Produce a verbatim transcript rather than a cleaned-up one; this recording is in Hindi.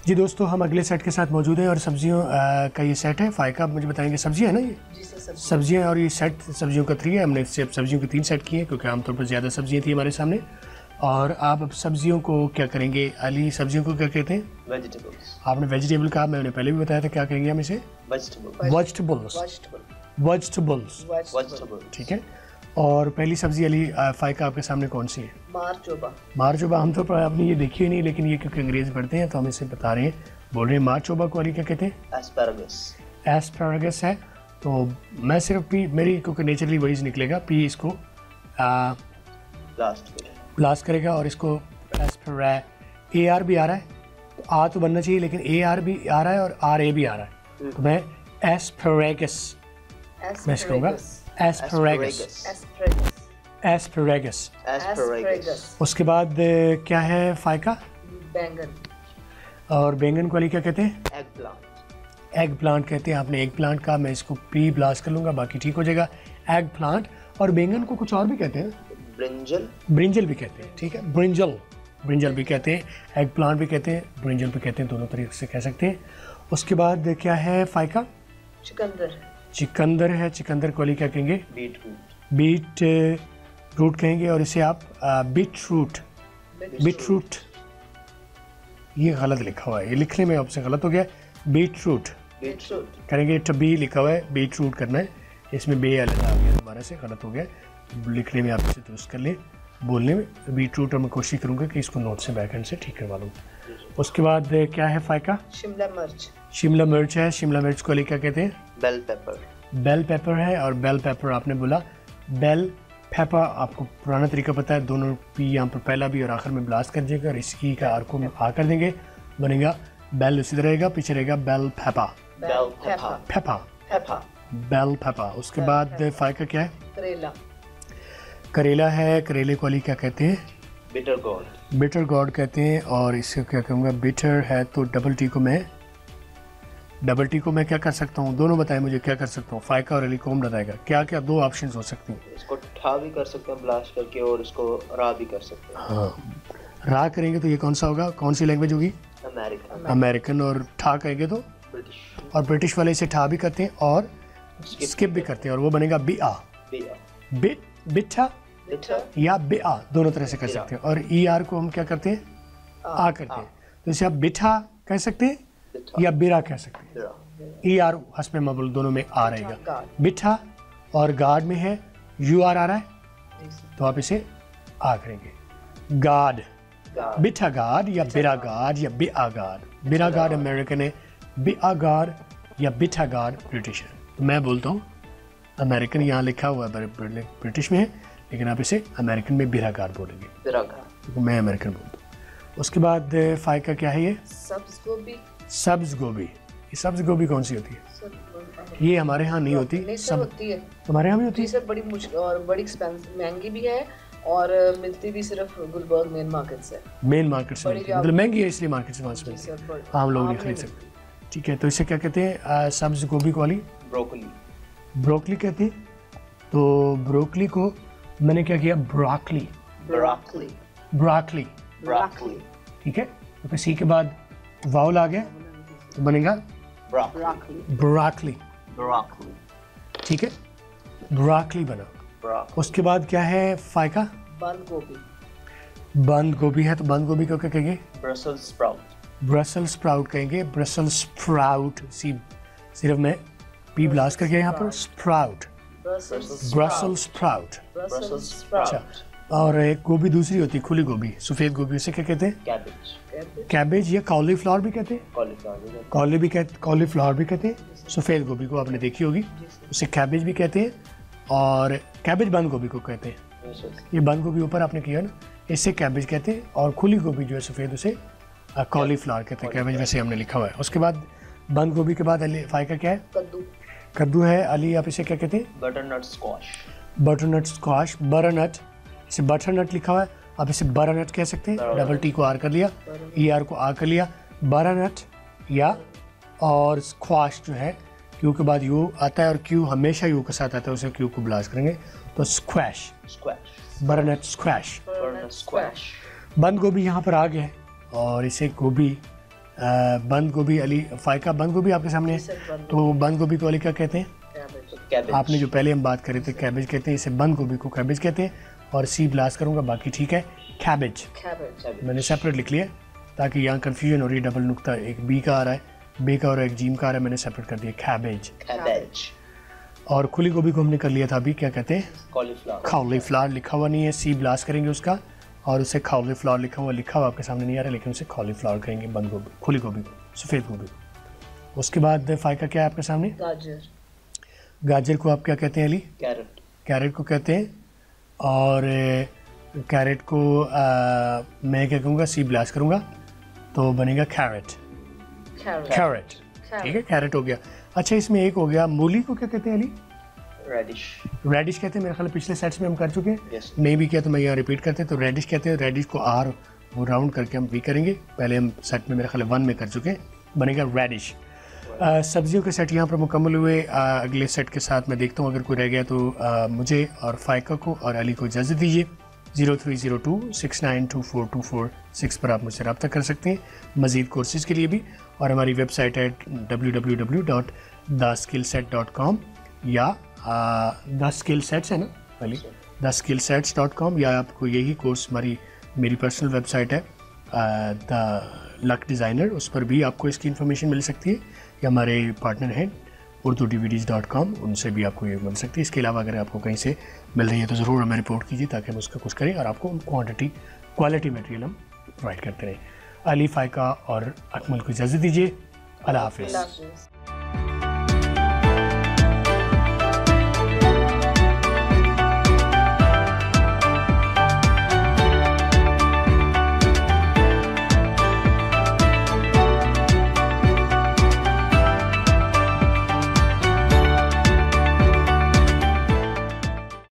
जी दोस्तों, हम अगले सेट के साथ मौजूद हैं और सब्जियों आ, का ये सेट है। फाइका आप मुझे बताएंगे सब्जियां है ना, ये सब्जियां और ये सेट सब्जियों का थ्री है। हमने सिर्फ सब्जियों के तीन सेट किए हैं क्योंकि आमतौर पर ज़्यादा सब्जियां थी हमारे सामने। और आप अब सब्जियों को क्या करेंगे अली? सब्जियों को क्या कहते हैं? वेजिटेबल्स। आपने वेजिटेबल कहा, मैंने पहले भी बताया था। क्या कहेंगे हम इसे? वेजिटेबल्स। Vegetables vegetables vegetables. ठीक है। और पहली सब्जी अली फाइका आपके सामने कौन सी है? मारचोबा। मारचोबा आमतौर पर आपने ये देखी ही नहीं, लेकिन ये क्योंकि अंग्रेज़ी पढ़ते हैं तो हम इसे बता रहे हैं, बोल रहे हैं। मारचोबा को अली क्या कहते हैं? एस्पैरागस। एस्पैरागस है। तो मैं सिर्फ पी, मेरी क्योंकि नेचुरली वही निकलेगा, पी इसको लास्ट में ब्लास्ट करेगा और इसको एस्पैरा ए आर भी आ रहा है, तो आ तो बनना चाहिए, लेकिन ए आर भी आ रहा है और आर ए भी आ रहा है। तो मैं एस्पैरागस मैं इसको कहूँगा एस्पैरागस एस्पैरागस एस्पैरागस। उसके बाद क्या है फाइका? बैंगन। और बैंगन को अली क्या कहते हैं? Egg plant. एग प्लांट कहते हैं। आपने एग प्लांट का, मैं इसको पी ब्लास्ट कर लूँगा, बाकी ठीक हो जाएगा। Eggplant. और बैंगन को कुछ और भी कहते हैं, ब्रिंजल। ब्रिंजल भी कहते हैं, ठीक है। ब्रिंजल ब्रिंजल भी कहते हैं, एग प्लांट भी कहते हैं, ब्रिंजल भी कहते हैं, दोनों तरीके से कह सकते हैं। उसके बाद क्या है फाइका? चुकंदर। चिकंदर है। चिकंदर को अली क्या कहेंगे? Beet root. बीट रूट कहेंगे। और इसे आप बीट रूट बीट रूट ये गलत लिखा हुआ है, ये लिखने में आपसे गलत हो गया। बीट रूट बीट रूट करेंगे, टबी लिखा हुआ है, बीट रूट करना है, इसमें बे अलग आ गया, दोबारा से गलत हो गया। लिखने में आप इसे दुरुस्त कर लें, बोलने में बीट रूट। और मैं कोशिश करूँगा कि इसको नोट से बैक हैंड से ठीक करवा लूँ। उसके बाद क्या है फाइका? शिमला मिर्च। शिमला मिर्च है। शिमला मिर्च को अली क्या कहते हैं? Bell pepper. बेल पेपर है। और बेल पेपर आपने बोला बेल पेपर, आपको पुराना तरीका पता है, दोनों पी यहाँ पर पहला भी और आखिर में ब्लास्ट कर दीजिएगा और इसकी का आर को आ कर देंगे, बनेगा बेल उसी तरह रहेगा, पीछे रहेगा bell pepper bell pepper. Pepper pepper. Bell pepper. उसके बाद फाइका क्या है? करेला। करेला है। करेले को अली क्या कहते हैं? Bitter gourd. बिटर गॉड कहते हैं। और इससे क्या कहूँगा? बिटर है तो डबल टी को मैं डबल टी को मैं क्या कर सकता हूँ? दोनों बताएं मुझे क्या कर सकता हूँ। फाइका और अली कौन बताएगा? क्या क्या दो ऑप्शंस हो सकती हैं? इसको ठा भी कर सकते हैं ब्लास्ट करके और इसको रा भी कर सकते हैं। हाँ, रा करेंगे तो ये कौन सा होगा? कौन सी लैंग्वेज होगी? अमेरिकन। अमेरिकन। और ठा कहेंगे तो ब्रिटिश। और ब्रिटिश वाले इसे ठा भी करते हैं और स्किप भी करते हैं, और वो बनेगा बी आ बिया। बि बिठा बिठा। या बे आ, दोनों तरह से कर सकते हैं। और ई आर को हम क्या करते हैं? आ करते हैं। तो इसे आप बिठा कह सकते हैं या बिरा कह सकते हैं। बिरा। ई आर हस्बे मबुल दोनों में आ रहेगा। बिठा। और गार्ड में है यू आर आ रहा है, तो आप इसे आ करेंगे। गार्ड, बिठा गार्ड या बिरा गार्ड या बे आ गार्ड। बिरा गार्ड अमेरिकन है, बे आ गार्ड या बिठा गार्ड ब्रिटिश है। तो मैं बोलता हूँ अमेरिकन, यहाँ लिखा हुआ है ब्रिटिश में है, लेकिन आप इसे अमेरिकन में बिरा गार्ड बोलेंगे, बिरा गार्ड। तो मैं अमेरिकन बोलता हूँ। उसके बाद फाइका क्या है? ये सब्ज गोभी। सब्ज गोभी। ये सब्ज गोभी कौन सी होती है? ये हमारे यहाँ नहीं होती। नहीं सर, सब होती है। हमारे यहाँ भी होती जी है। सर, बड़ी मुश्किल और बड़ी एक्सपेंसिव, महंगी भी है और मिलती भी सिर्फ गुलबर्ग मेन मार्केट से। मेन मार्केट से मिलती है, मतलब महंगी है इसलिए मार्केट से वहाँ से मिलती है, सर, बड़ी- आम लोग आम नहीं खरीद नहीं सकते। ठीक है, तो इसे क्या कहते हैं? आ, सब्ज गोभी को वाली ब्रोकली। ब्रोकली कहते हैं। तो ब्रोकली को मैंने क्या किया? Broccoli broccoli. Broccoli broccoli. ठीक है। तो फिर सी के बाद वाउल आ गया तो बनेगा ब्रोकली। ब्रोकली। ब्रोकली। ठीक है, ब्रोकली बना। ब्रोकली। उसके बाद क्या है फाइका? बंद गोभी। बंद गोभी है, तो बंद गोभी को क्या कहेंगे? Brussels sprout. ब्रसल स्प्राउट कहेंगे। ब्रसल स्प्राउट, सी सिर्फ मैं पी ब्लास्ट करके यहाँ पर sprout, Brussels Brussel sprout. Brussels अच्छा, स्प्राउट। और एक गोभी दूसरी होती है खुली गोभी, सफ़ेद गोभी, उसे क्या कहते हैं? कैबेज। कैबेज या कॉलीफ्लावर भी कहते हैं। कॉलीफ्लावर। कॉली भी कहते कॉलीफ्लावर भी कहते हैं। सफ़ेद गोभी को आपने देखी होगी, उसे कैबेज भी कहते हैं। और कैबेज बंद गोभी को कहते हैं। ये बंद गोभी ऊपर आपने किया ना, इससे कैबेज कहते हैं। और खुली गोभी जो है सफ़ेद, उसे कॉलीफ्लावर कहते हैं। कैबेज वैसे हमने लिखा हुआ है। उसके बाद बंद गोभी के बाद अली फाइका क्या है? कद्दू। कद्दू है। अली आप इसे क्या कहते हैं? Butternut squash. Butternut squash, butternut, इसे बटरनट लिखा हुआ है, आप इसे बटरनट कह सकते हैं। डबल टी को आर कर लिया, ई आर को आ कर लिया, बटरनट या और स्क्वाश जो है क्यू के बाद यू आता है और क्यू हमेशा यू के साथ आता है, उसे क्यू को ब्लास्ट करेंगे तो squash, squash, butternut squash. Butternut squash. बंद गोभी यहाँ पर आ गया है और इसे गोभी बंद गोभी अली, फ़ाइका बंद गोभी आपके सामने है, तो बंद गोभी को अली क्या कहते हैं? कैबेज। आपने जो पहले हम बात कर रहे थे कैबेज कहते हैं, इसे बंद गोभी को कैबेज कहते हैं। और सी ब्लास्ट करूँगा, बाकी ठीक है। कैबेज मैंने सेपरेट लिख लिया ताकि यहाँ कन्फ्यूजन हो रही है, डबल नुक्ता एक बी का आ रहा है, बे का और एक जीम का आ रहा है, मैंने सेपरेट कर दिया कैबेज। कैबेज। और खुली गोभी को हमने कर लिया था अभी, क्या कहते हैं? कॉलीफ्लावर। कॉलीफ्लावर लिखा हुआ नहीं है, सी ब्लास्ट करेंगे उसका और उसे कॉलीफ्लावर लिखा हुआ लिखा हुआ आपके सामने नहीं आ रहा, लेकिन उसे कॉलीफ्लावर कहेंगे, बंद गोभी, खुली गोभी को, सफ़ेद गोभी। उसके बाद फ़ाइका क्या है आपके सामने? गाजर। गाजर को आप क्या कहते हैं अली? कैरेट। कैरेट को कहते हैं। और कैरेट को आ, मैं क्या कहूँगा, सी ब्लास्ट करूँगा तो बनेगा कैरेट। कैरेट, ठीक है, कैरेट हो गया। अच्छा, इसमें एक हो गया, मूली को क्या कहते हैं अली? रेडिश। रेडिश कहते हैं, मेरे ख्याल पिछले सेट्स में हम कर चुके हैं। yes. नहीं भी किया तो मैं यहाँ रिपीट करते हैं। तो रेडिश कहते हैं, रेडिश को आर वो राउंड करके हम वी करेंगे, पहले हम सेट में मेरे ख्याल वन में कर चुके हैं, बनेगा रेडिश। uh, सब्जियों के सेट यहाँ पर मुकम्मल हुए। uh, अगले सेट के साथ मैं देखता हूँ, अगर कोई रह गया तो uh, मुझे और फ़ाइका को और अली को इजाज़त दीजिए। Zero three zero two six nine two four two four six पर आप मुझसे रब्ता कर सकते हैं मज़ीद कोर्सेज़ के लिए भी। और हमारी वेबसाइट है W W W dot the skill set dot com या द स्किल सेट्स है ना Ali, the skill sets dot com, या आपको यही कोर्स हमारी मेरी पर्सनल वेबसाइट है द लक डिज़ाइनर, उस पर भी आपको इसकी इन्फॉर्मेशन मिल सकती है। या हमारे पार्टनर हैं Urdu D V Ds dot com, उनसे भी आपको ये मिल सकती है। इसके अलावा अगर आपको कहीं से मिल रही है तो ज़रूर हमें रिपोर्ट कीजिए ताकि हम उसका कुछ करें और आपको क्वांटिटी क्वालिटी मटेरियल हम प्रोवाइड करते रहें। अली, फ़ाइका और अकमल को इजाज़त दीजिए। अल्लाह हाफ़िज़।